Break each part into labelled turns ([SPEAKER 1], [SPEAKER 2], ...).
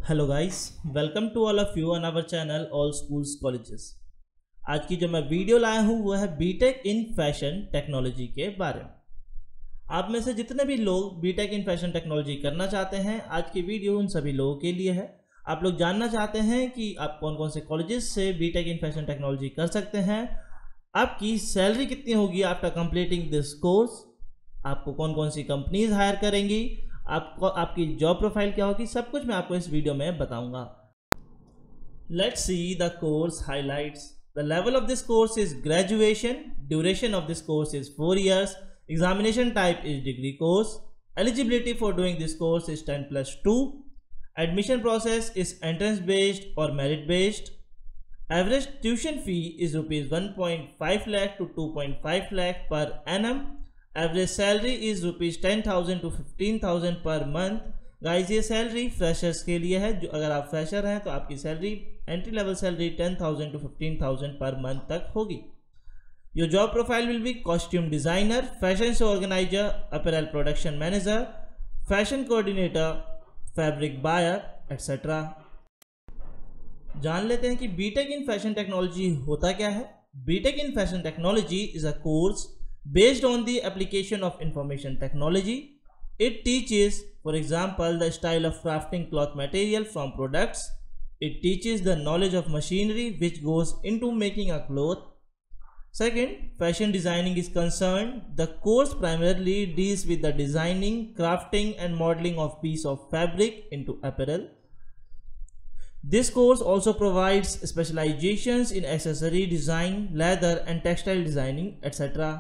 [SPEAKER 1] Hello guys, welcome to all of you on our channel all schools colleges. आज की जो मैं video लाया हूँ वो है बीटेक इन फैशन टेक्नोलॉजी के बारे में। आप में से जितने भी लोग बीटेक इन फैशन टेक्नोलॉजी करना चाहते हैं, आज की वीडियो उन सभी लोगों के लिए है। आप लोग जानना चाहते हैं कि आप कौन कौन से कॉलेजेस से बीटेक इन फैशन टेक्नोलॉजी कर सकते हैं, आपकी सैलरी कितनी होगी आफ्टर कंप्लीटिंग दिस कोर्स, आपको कौन कौन सी कंपनीज हायर करेंगी, आपको आपकी जॉब प्रोफाइल क्या होगी, सब कुछ मैं आपको इस वीडियो में बताऊंगा। Let's see the course highlights. The level of this course is graduation, duration of this course is 4 years, examination type is degree course, eligibility for doing this course is 10+2, admission process is entrance based और merit based, average tuition fee is ₹1.5 lakh to 2.5 lakh per annum, average salary is ₹10,000 to 15,000 per month. Guys, ये salary freshers के लिए है। जो अगर आप fresher हैं तो आपकी salary entry level salary 10,000 to 15,000 per month तक होगी। Your job profile will be costume designer, fashion show organiser, apparel production manager, fashion coordinator, fabric buyer etcetera. जान लेते हैं कि बीटेक इन फैशन टेक्नोलॉजी होता क्या है। BTech in fashion technology is a course based on the application of information technology. It teaches, for example, the style of crafting cloth material from products. It teaches the knowledge of machinery which goes into making a cloth. Second, fashion designing is concerned. The course primarily deals with the designing, crafting and modeling of piece of fabric into apparel. This course also provides specializations in accessory design, leather and textile designing, etc.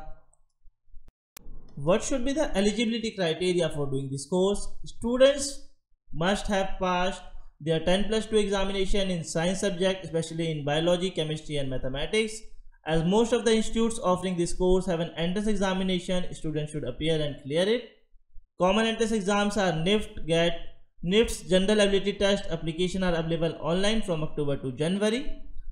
[SPEAKER 1] What should be the eligibility criteria for doing this course? Students must have passed their 10+2 examination in science subject, especially in biology, chemistry and mathematics. As most of the institutes offering this course have an entrance examination, students should appear and clear it. Common entrance exams are NIFT, GAT, NIFT's General Ability Test application are available online from October to January.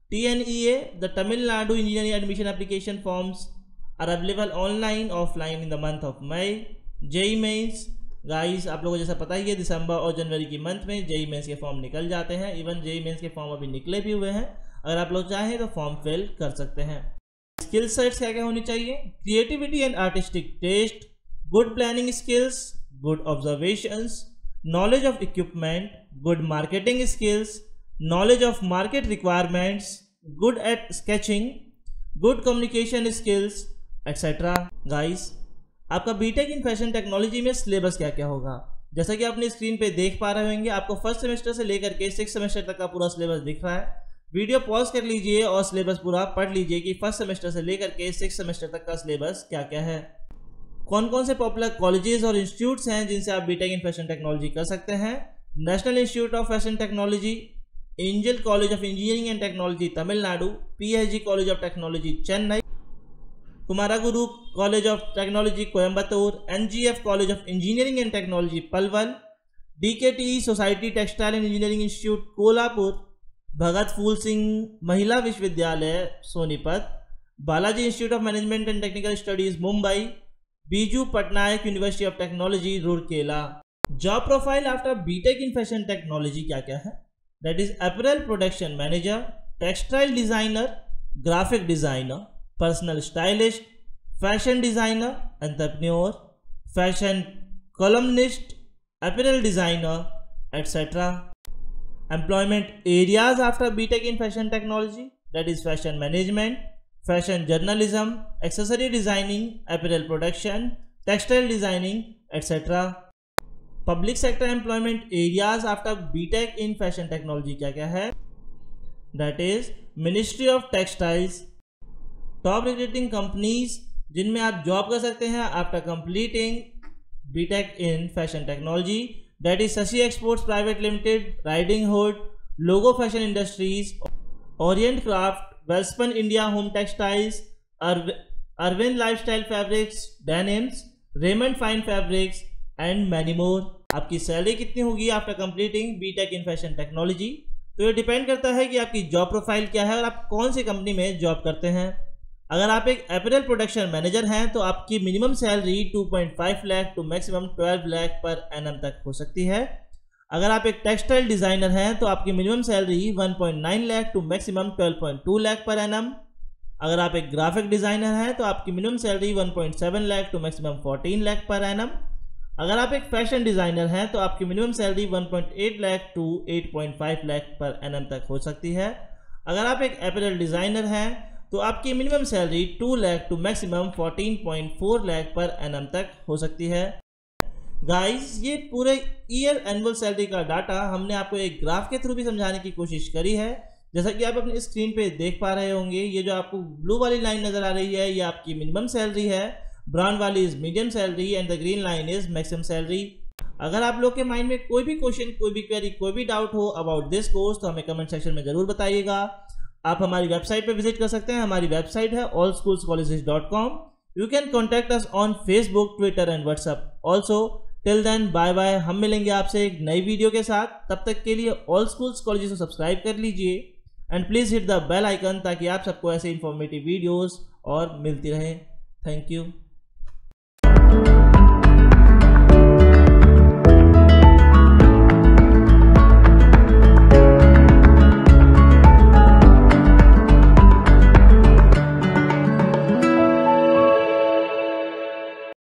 [SPEAKER 1] TNEA, the Tamil Nadu Engineering Admission Application forms are available online offline in the month of May. JEE Mains, guys आप लोगों को जैसा पता ही है, दिसंबर और जनवरी की month में JEE Mains के फॉर्म निकल जाते हैं। इवन JEE Mains के फॉर्म अभी निकले भी हुए हैं। अगर आप लोग चाहें तो फॉर्म फिल कर सकते हैं। स्किल सेट्स क्या क्या होनी चाहिए? Creativity and artistic taste, good planning skills, good observations, knowledge of equipment, good marketing skills, knowledge of market requirements, good at sketching, good communication skills etcetera. Guys, आपका BTech in fashion technology में syllabus क्या क्या होगा? जैसा कि आपने screen पे देख पा रहे होंगे, आपको फर्स्ट सेमेस्टर से लेकर के 6th सेमेस्टर तक का पूरा सिलेबस दिख रहा है। वीडियो पॉज कर लीजिए और सिलेबस पूरा पढ़ लीजिए कि फर्स्ट सेमेस्टर से लेकर के 6th सेमेस्टर तक का सिलेबस क्या क्या है, कौन कौन से पॉपुलर कॉलेजेस और इंस्टीट्यूट्स हैं जिनसे आप बीटेक इन फैशन टेक्नोलॉजी कर सकते हैं। National institute of fashion technology, angel college of engineering and technology Tamil Nadu, PSG college of technology Chennai, Kumaraguru college of technology Coimbatore, NGF college of engineering and technology Palwal, DKTE society textile and engineering institute Kolhapur, Bhagat Phool Singh Mahila Vishwavidyalaya Sonipat, Balaji institute of management and technical studies Mumbai, Biju Patnaik university of technology Rourkela. Job profile after BTech in fashion technology क्या क्या है? That is apparel production manager, textile designer, graphic designer, personal stylist, fashion designer, entrepreneur, fashion columnist, apparel designer etcetera. Employment areas after BTech in fashion technology, that is fashion management, fashion journalism, accessory designing, apparel production, textile designing etcetera. Public sector employment areas after BTech in fashion technology क्या क्या है? That is ministry of textiles. Top recruiting companies जिनमें आप job कर सकते हैं after completing BTech in fashion technology, that is Shashi Exports Private Limited, Riding Hood, Logo Fashion Industries, Orient Craft, Welspun India Home Textiles, Arvind Lifestyle Fabrics, Denims, Raymond Fine Fabrics and many more. आपकी salary कितनी होगी after completing BTech in fashion technology? तो ये depend करता है कि आपकी job profile क्या है और आप कौन सी कंपनी में जॉब करते हैं। अगर आप एक अपैरल प्रोडक्शन मैनेजर हैं तो आपकी minimum salary 2.5 lakh to maximum 12 lakh per annum तक हो सकती है। अगर आप एक टेक्सटाइल डिज़ाइनर हैं तो आपकी minimum salary 1.9 lakh to maximum 12.2 lakh per annum. अगर आप एक ग्राफिक डिज़ाइनर हैं तो आपकी minimum salary 1.7 lakh to maximum 14 lakh per annum. अगर आप एक फैशन डिज़ाइनर हैं तो आपकी minimum salary 1.8 lakh to 8.5 lakh per annum तक हो सकती है। अगर आप एक अपैरल डिज़ाइनर हैं तो आपकी minimum salary 2 lakh to maximum 14.4 lakh per annum तक हो सकती है। गाइस, ये पूरे ईयर एनुअल सैलरी का डाटा हमने आपको एक ग्राफ के थ्रू भी समझाने की कोशिश करी है। जैसा कि आप अपनी स्क्रीन पे देख पा रहे होंगे, ये जो आपको ब्लू वाली लाइन नज़र आ रही है ये आपकी मिनिमम सैलरी है, ब्राउन वाली is medium salary and the green line is maximum salary. अगर आप लोग के माइंड में कोई भी क्वेश्चन, कोई भी क्वेरी, कोई भी डाउट हो अबाउट दिस कोर्स तो हमें कमेंट सेक्शन में ज़रूर बताइएगा। आप हमारी वेबसाइट पर विजिट कर सकते हैं। हमारी वेबसाइट है allschoolscolleges.com। You can contact us on Facebook, Twitter and WhatsApp also. Till then bye bye. हम मिलेंगे आपसे एक नई वीडियो के साथ। तब तक के लिए ऑल स्कूल्स कॉलेजेस को सब्सक्राइब कर लीजिए and please hit the bell icon ताकि आप सबको ऐसे इंफॉर्मेटिव वीडियोस और मिलती रहें। Thank you.